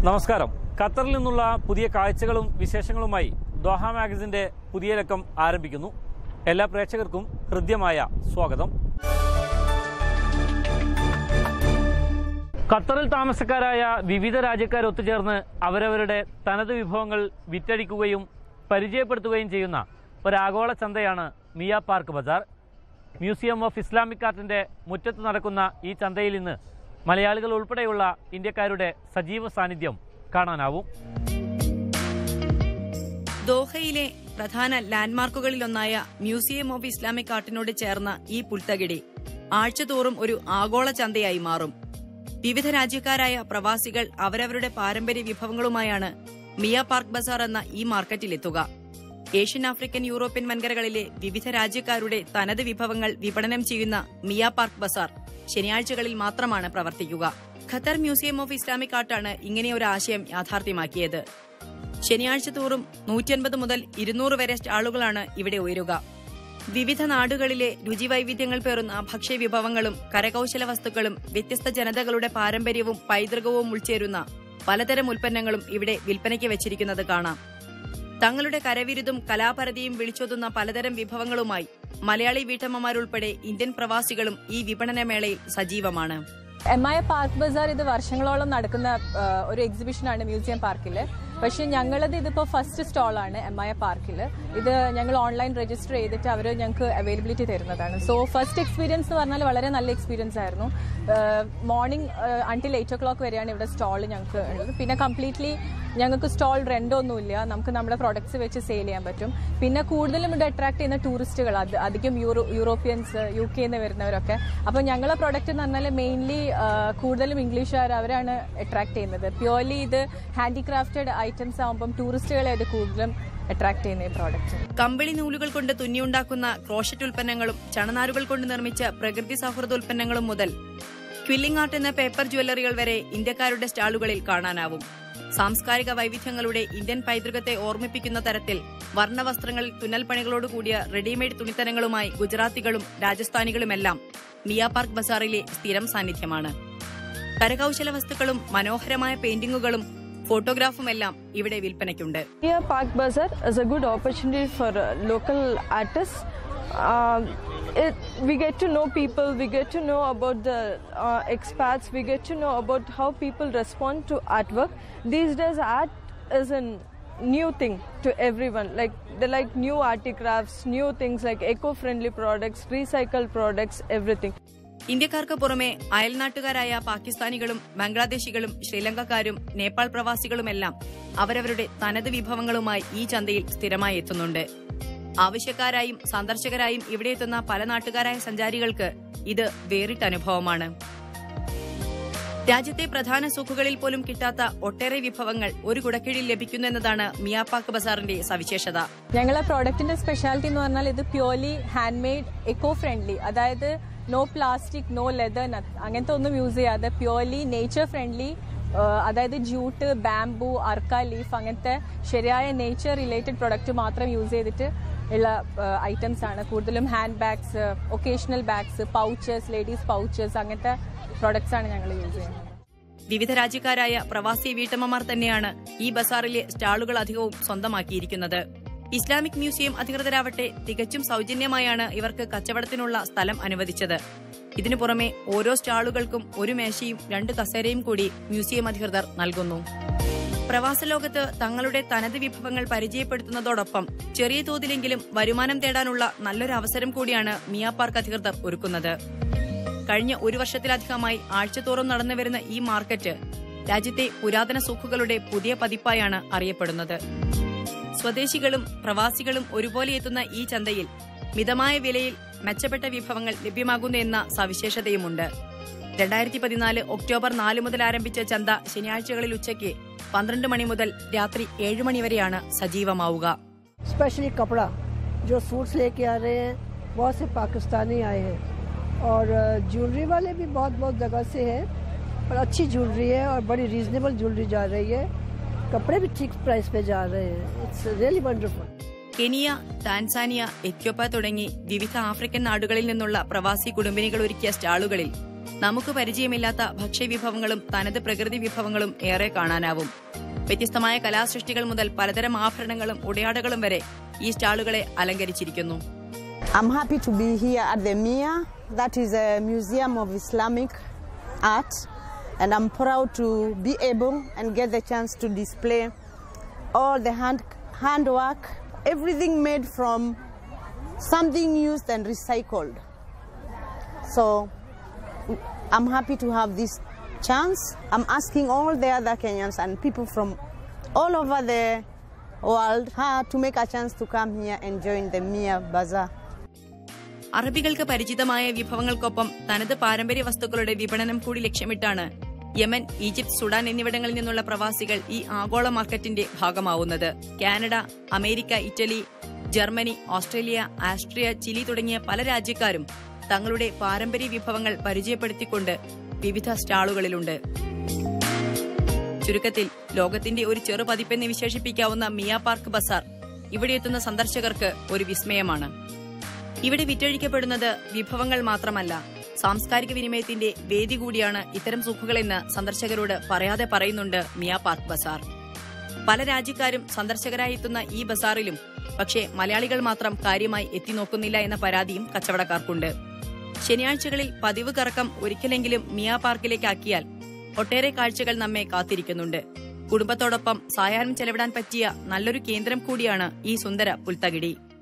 നമസ്കാരം. ഖത്തറിൽ നിന്നുള്ള പുതിയ കാഴ്ചകളും വിശേഷങ്ങളുമായി ദോഹ മാഗസിന്റെ പുതിയ ലക്കം ആരംഭിക്കുന്നു. എല്ലാ പ്രേക്ഷകർക്കും ഹൃദ്യമായ സ്വാഗതം. ഖത്തറിൽ താമസക്കാരായ വിവിധ രാജ്യക്കാർ ഒത്തുചേർന്ന് അവരവരുടെ തനത് വിഭവങ്ങൾ വിറ്റഴിക്കുകയും പരിചയപ്പെടുത്തുകയും ചെയ്യുന്ന ഒരാഗോള ചന്തയാണ് MIA park bazaar. Museum of Islamic ആർട്ടിന്റെ മുറ്റത്ത് നടക്കുന്ന ഈ ചന്തയിൽ ഇന്ന് മലയാളികൾ ഉൾപ്പെടെയുള്ള ഇന്ത്യക്കാരുടെ സജീവ സാന്നിധ്യം കാണാനാവും. ദോഹയിലെ പ്രധാന ലാൻഡ്മാർക്കുകളിലൊന്നായ മ്യൂസിയം ഓഫ് ഇസ്ലാമിക് ആർട്ടിനോട് ചേർന്ന ഈ പുൽത്തകിടി ആഴ്ചതോറും ഒരു ആഗോള ചന്തയായി മാറും. വിവിധ രാജ്യക്കാരായ പ്രവാസികൾ അവരവരുടെ പാരമ്പര്യ വിഭവങ്ങളുമായാണ് മിയ പാർക്ക് ബസാർ എന്ന ഈ മാർക്കറ്റിലെത്തുക. ഏഷ്യൻ, ആഫ്രിക്കൻ, യൂറോപ്യൻ വൻകരകളിലെ വിവിധ രാജ്യക്കാരുടെ തനത് വിഭവങ്ങൾ വിപണനം ചെയ്യുന്ന മിയ പാർക്ക് ബസാർ ശനിയാഴ്ചകളിൽ മാത്രമാണ് പ്രവർത്തിക്കുക. ഖത്തർ മ്യൂസിയം ഓഫ് ഇസ്ലാമിക് ആർട്ടാണ് ഇങ്ങനെ ഒരു ആശയം യാഥാർത്ഥ്യമാക്കിയത്. ശനിയാഴ്ച തോറും 150 മുതൽ 200 വരെ സ്റ്റാളുകളാണ് ഇവിടെ ഉയരുക. വിവിധ നാടുകളിലെ രുചിവൈവിധ്യങ്ങൾ പേറുന്ന ഭക്ഷ്യവിഭവങ്ങളും കരകൌശല വസ്തുക്കളും വ്യത്യസ്ത ജനതകളുടെ പാരമ്പര്യവും പൈതൃകവും ഉൾച്ചേരുന്ന പലതരം ഉൽപ്പന്നങ്ങളും ഇവിടെ വിൽപ്പനയ്ക്ക് വെച്ചിരിക്കുന്നത് കാണാം. തങ്ങളുടെ കരവിരുതും കലാപരതയും വിളിച്ചോതുന്ന പലതരം വിഭവങ്ങളുമായി മലയാളി വീട്ടമ്മമാരുൾപ്പെടെ ഇന്ത്യൻ പ്രവാസികളും ഈ വിപണനമേളയിൽ സജീവമാണ്. MIA പാർക്ക് ബസാർ ഇത് വർഷങ്ങളോളം നടക്കുന്ന ഒരു എക്സിബിഷനാണ് മ്യൂസിയം പാർക്കിൽ. പക്ഷേ ഞങ്ങളത് ഇതിപ്പോൾ ഫസ്റ്റ് സ്റ്റോളാണ് MIA പാർക്കിൽ. ഇത് ഞങ്ങൾ ഓൺലൈൻ രജിസ്റ്റർ ചെയ്തിട്ട് അവർ ഞങ്ങൾക്ക് അവൈലബിലിറ്റി തരുന്നതാണ്. സോ ഫസ്റ്റ് എക്സ്പീരിയൻസ് എന്ന് പറഞ്ഞാൽ വളരെ നല്ല എക്സ്പീരിയൻസ് ആയിരുന്നു. മോർണിംഗ് അൺടിൽ 8 o'clock വരെയാണ് ഇവിടെ സ്റ്റോൾ ഞങ്ങൾക്ക് ഉള്ളത്. പിന്നെ കംപ്ലീറ്റ്ലി ഞങ്ങൾക്ക് സ്റ്റോൾ റെൻ്റൊന്നുമില്ല. നമുക്ക് നമ്മുടെ പ്രൊഡക്ട്സ് വെച്ച് സെയിൽ ചെയ്യാൻ പറ്റും. പിന്നെ കൂടുതലും ഇവിടെ അട്രാക്ട് ചെയ്യുന്ന ടൂറിസ്റ്റുകൾ അധികം യൂറോപ്യൻസ്, UK നിന്ന് വരുന്നവരൊക്കെ. അപ്പോൾ ഞങ്ങളെ പ്രൊഡക്റ്റ് എന്ന് പറഞ്ഞാൽ മെയിൻലി കൂടുതലും ഇംഗ്ലീഷുകാർ അവരാണ് അട്രാക്ട് ചെയ്യുന്നത്. പ്യുവർലി ഇത് ഹാൻഡിക്രാഫ്റ്റഡ് ഐറ്റംസ് ആകുമ്പം ടൂറിസ്റ്റുകളെ അത് കൂടുതലും അട്രാക്ട് ചെയ്യുന്ന ഈ പ്രോഡക്റ്റ്. കമ്പിളി നൂലുകൾ കൊണ്ട് തുന്നിയുണ്ടാക്കുന്ന ക്രോഷറ്റ് ഉൽപ്പന്നങ്ങളും ചണനാരുകൾ കൊണ്ട് നിർമ്മിച്ച പ്രകൃതി സൗഹൃദ ഉൽപ്പന്നങ്ങളും മുതൽ ക്വില്ലിംഗ് ആർട്ട് എന്ന പേപ്പർ ജ്വല്ലറികൾ വരെ ഇന്ത്യക്കാരുടെ സ്റ്റാളുകളിൽ കാണാനാവും. സാംസ്കാരിക വൈവിധ്യങ്ങളുടെ ഇന്ത്യൻ പൈതൃകത്തെ ഓർമ്മിപ്പിക്കുന്ന തരത്തിൽ വർണ്ണവസ്ത്രങ്ങളിൽ തുന്നൽപ്പണികളോട് കൂടിയ റെഡിമെയ്ഡ് തുണിത്തരങ്ങളുമായി ഗുജറാത്തികളും രാജസ്ഥാനികളുമെല്ലാം മിയ പാർക്ക് ബസാറിലെ സ്ഥിരം സാന്നിധ്യമാണ്. കരകൌശല വസ്തുക്കളും മനോഹരമായ പെയിന്റിങ്ങുകളും ഫോട്ടോഗ്രാഫുമെല്ലാം ഇവിടെ വിൽപ്പനയ്ക്കുണ്ട്. Miya Park Bazaar is a good opportunity for local artists. We get to know people, we get to know about the expats, we get to know about how people respond to artwork. These days art is a new thing to everyone. Like they like new articrafts, new things like eco-friendly products, recycled products, everything. ഇന്ത്യക്കാർക്ക് പുറമെ അയൽനാട്ടുകാരായ പാകിസ്ഥാനികളും ബംഗ്ലാദേശികളും ശ്രീലങ്കക്കാരും നേപ്പാൾ പ്രവാസികളുമെല്ലാം അവരവരുടെ തനത് വിഭവങ്ങളുമായി ഈ ചന്തയിൽ സ്ഥിരമായി എത്തുന്നുണ്ട്. ആവശ്യക്കാരായും സന്ദർശകരായും ഇവിടെ എത്തുന്ന പല നാട്ടുകാരായ സഞ്ചാരികൾക്ക് ഇത് വേറിട്ട അനുഭവമാണ്. രാജ്യത്തെ പ്രധാന സൂക്കുകളിൽ പോലും കിട്ടാത്ത ഒട്ടേറെ വിഭവങ്ങൾ ഒരു കുടക്കീഴിൽ ലഭിക്കുന്നു എന്നതാണ് മിയ പാർക്ക് ബസാറിന്റെ സവിശേഷത. ഞങ്ങളെ പ്രോഡക്റ്റിന്റെ സ്പെഷ്യാലിറ്റി എന്ന് പറഞ്ഞാൽ ഇത് purely handmade, eco friendly, അതായത് നോ പ്ലാസ്റ്റിക്, നോ ലെതർ, അങ്ങനത്തെ ഒന്നും യൂസ് ചെയ്യാതെ പ്യുവർലി നേച്ചർ ഫ്രണ്ട്ലി, അതായത് ജൂട്ട്, ബാംബു, അർക്ക ലീഫ് അങ്ങനത്തെ ശരിയായ നേച്ചർ റിലേറ്റഡ് പ്രൊഡക്റ്റ് മാത്രം യൂസ് ചെയ്തിട്ട് ഉള്ള ഐറ്റംസ് ആണ്. കൂടുതലും handbags, occasional bags, pouches, ladies pouches, അങ്ങനത്തെ പ്രൊഡക്ട്സ് ആണ് ഞങ്ങൾ യൂസ് ചെയ്യുന്നത്. വിവിധ രാജ്യക്കാരായ പ്രവാസി വീട്ടമ്മമാർ തന്നെയാണ് ഈ ബസാറിലെ സ്റ്റാളുകൾ അധികവും സ്വന്തമാക്കിയിരിക്കുന്നത്. ഇസ്ലാമിക് മ്യൂസിയം അധികൃതരാവട്ടെ തികച്ചും സൌജന്യമായാണ് ഇവർക്ക് കച്ചവടത്തിനുള്ള സ്ഥലം അനുവദിച്ചത്. ഇതിനു പുറമെ ഓരോ സ്റ്റാളുകൾക്കും ഒരു മേശയും 2 കസേരയും കൂടി മ്യൂസിയം അധികൃതർ നൽകുന്നു. പ്രവാസ ലോകത്ത് തങ്ങളുടെ തനത് വിഭവങ്ങൾ പരിചയപ്പെടുത്തുന്നതോടൊപ്പം ചെറിയ തോതിലെങ്കിലും വരുമാനം തേടാനുള്ള നല്ലൊരു അവസരം കൂടിയാണ് മിയ പാർക്ക് അധികൃതർ ഒരുക്കുന്നത്. കഴിഞ്ഞ 1 വർഷത്തിലധികമായി ആഴ്ചതോറും നടന്നുവരുന്ന ഈ മാർക്കറ്റ് രാജ്യത്തെ പുരാതന സൂക്കുകളുടെ പുതിയ പതിപ്പായാണ് അറിയപ്പെടുന്നത്. സ്വദേശികളും പ്രവാസികളും ഒരുപോലെ എത്തുന്ന ഈ ചന്തയിൽ മിതമായ വിലയിൽ മെച്ചപ്പെട്ട വിഭവങ്ങൾ ലഭ്യമാകുന്നു എന്ന സവിശേഷതയുമുണ്ട്. 2014 ഒക്ടോബർ 4 മുതൽ ആരംഭിച്ച ചന്ത ശനിയാഴ്ചകളിൽ ഉച്ചയ്ക്ക് 12 മണി മുതൽ രാത്രി 7 മണി വരെയാണ് സജീവമാവുക. स्पेशली कपड़ा जो सूट्स लेके आ रहे हैं बहुत से पाकिस्तानी आए हैं और ज्वेलरी वाले भी बहुत जगह से हैं और अच्छी ज्वेलरी है और बड़ी रीजनेबल ज्वेलरी जा रही है. कपड़े भी ठीक प्राइस पे जा रहे हैं. It's really wonderful. Kenya, Tanzania, Ethiopia തുടങ്ങി വിവിധ ആഫ്രിക്കൻ നാടുകളിൽ നിന്നുള്ള പ്രവാസി കുടുംബിനികൾ ഒരുക്കിയ സ്റ്റാളുകളിൽ നമുക്ക് പരിചയമില്ലാത്ത ഭക്ഷ്യവിഭവങ്ങളും തനത് പ്രകൃതി വിഭവങ്ങളും ഏറെ കാണാനാവും. വ്യത്യസ്തമായ കലാസൃഷ്ടികൾ മുതൽ പലതരം ആഭരണങ്ങളും ഉടയാടകളും വരെ ഈ സ്റ്റാളുകളെ അലങ്കരിച്ചിരിക്കുന്നു. I'm happy to be here at the MIA, that is a Museum of Islamic Art, and I'm proud to be able and get the chance to display all the handwork, everything made from something used and recycled. So I'm happy to have this chance. I'm asking all the other Kenyans and people from all over the world to make a chance to come here and join the MIA Bazaar. അറബികൾക്ക് പരിചിതമായ വിഭവങ്ങൾക്കൊപ്പം തനത് പാരമ്പര്യ വസ്തുക്കളുടെ വിപണനം കൂടി ലക്ഷ്യമിട്ടാണ് Yemen, Egypt, Sudan എന്നിവിടങ്ങളിൽ നിന്നുള്ള പ്രവാസികൾ ഈ ആഗോള മാർക്കറ്റിന്റെ ഭാഗമാവുന്നത്. Canada, America, Italy, Germany, Australia, Austria, Chile തുടങ്ങിയ പല രാജ്യക്കാരും തങ്ങളുടെ പാരമ്പര്യ വിഭവങ്ങൾ പരിചയപ്പെടുത്തിക്കൊണ്ട് വിവിധ സ്റ്റാളുകളിലുണ്ട്. ചുരുക്കത്തിൽ ലോകത്തിന്റെ ഒരു ചെറു പതിപ്പെന്ന് വിശേഷിപ്പിക്കാവുന്ന മിയ പാർക്ക് ബസാർ ഇവിടെ എത്തുന്ന സന്ദർശകർക്ക് ഒരു വിസ്മയമാണ്. ഇവിടെ വിറ്റഴിക്കപ്പെടുന്നത് വിഭവങ്ങൾ മാത്രമല്ല, സാംസ്കാരിക വിനിമയത്തിന്റെ വേദി കൂടിയാണ് ഇത്തരം സുഖുകളെന്ന് സന്ദർശകരോട് പറയാതെ പറയുന്നുണ്ട് മിയ പാർക്ക് ബസാർ. പല രാജ്യക്കാരും സന്ദർശകരായി എത്തുന്ന ഈ ബസാറിലും പക്ഷേ മലയാളികൾ മാത്രം കാര്യമായി എത്തിനോക്കുന്നില്ല എന്ന പരാതിയും കച്ചവടക്കാർക്കുണ്ട്. ശനിയാഴ്ചകളിൽ പതിവ് കറക്കം ഒരിക്കലെങ്കിലും മിയ പാർക്കിലേക്കാക്കിയാൽ ഒട്ടേറെ കാഴ്ചകൾ നമ്മെ കാത്തിരിക്കുന്നുണ്ട്. കുടുംബത്തോടൊപ്പം സായാഹ്നം ചെലവിടാൻ പറ്റിയ നല്ലൊരു കേന്ദ്രം കൂടിയാണ് ഈ സുന്ദര പുൽത്തകിടി.